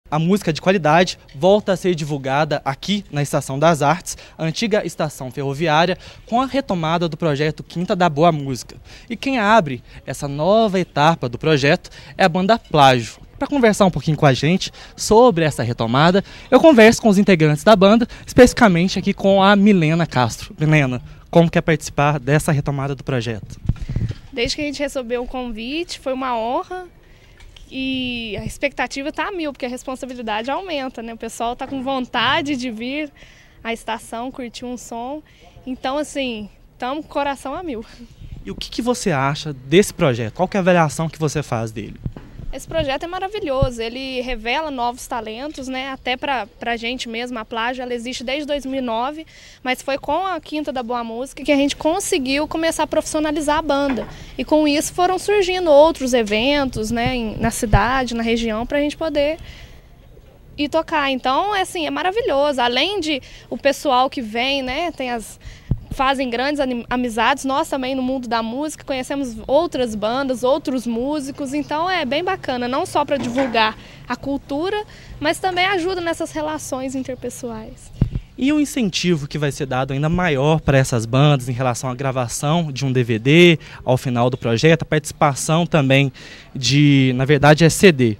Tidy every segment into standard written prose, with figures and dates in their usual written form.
A música de qualidade volta a ser divulgada aqui na Estação das Artes, a antiga estação ferroviária, com a retomada do projeto Quinta da Boa Música. E quem abre essa nova etapa do projeto é a banda Plágio. Para conversar um pouquinho com a gente sobre essa retomada, eu converso com os integrantes da banda, especificamente aqui com a Milena Castro. Milena, como quer participar dessa retomada do projeto? Desde que a gente recebeu o convite, foi uma honra. E a expectativa está a mil, porque a responsabilidade aumenta, né? O pessoal está com vontade de vir à estação, curtir um som. Então, assim, estamos com o coração a mil. E o que você acha desse projeto? Qual que é a avaliação que você faz dele? Esse projeto é maravilhoso, ele revela novos talentos, né? Até para a gente mesmo, a Plágio, ela existe desde 2009, mas foi com a Quinta da Boa Música que a gente conseguiu começar a profissionalizar a banda. E com isso foram surgindo outros eventos, né, na cidade, na região, para a gente poder ir tocar. Então, assim, é maravilhoso. Além de o pessoal que vem, né, fazem grandes amizades, nós também no mundo da música conhecemos outras bandas, outros músicos, então é bem bacana, não só para divulgar a cultura, mas também ajuda nessas relações interpessoais. E o incentivo que vai ser dado ainda maior para essas bandas em relação à gravação de um DVD ao final do projeto, a participação também na verdade é CD.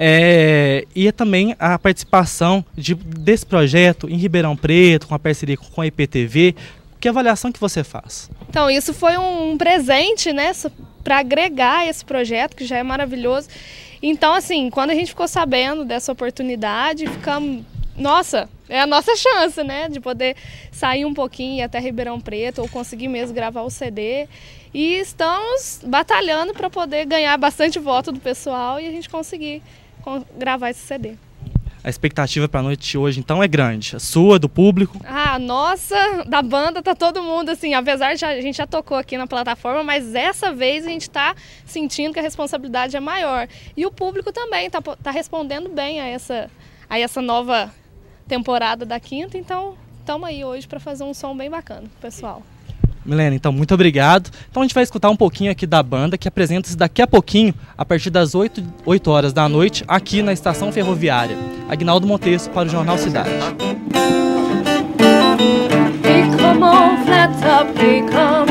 E também a participação desse projeto em Ribeirão Preto, com a parceria com a IPTV. Que avaliação que você faz? Então, isso foi um presente, né, para agregar esse projeto, que já é maravilhoso. Então, assim, quando a gente ficou sabendo dessa oportunidade, ficamos... Nossa, é a nossa chance, né, de poder sair um pouquinho e ir até Ribeirão Preto, ou conseguir mesmo gravar o CD. E estamos batalhando para poder ganhar bastante voto do pessoal e a gente conseguir gravar esse CD. A expectativa para a noite de hoje, então, é grande. A sua, do público? Ah, nossa, da banda tá todo mundo, assim, apesar de a gente já tocou aqui na plataforma, mas dessa vez a gente está sentindo que a responsabilidade é maior. E o público também tá respondendo bem a essa nova temporada da Quinta, então estamos aí hoje para fazer um som bem bacana, pessoal. Milena, então, muito obrigado. Então a gente vai escutar um pouquinho aqui da banda, que apresenta-se daqui a pouquinho, a partir das 8 horas da noite, aqui na Estação Ferroviária. Aguinaldo Montes para o Jornal Cidade. Hey, come on, flat top, hey, come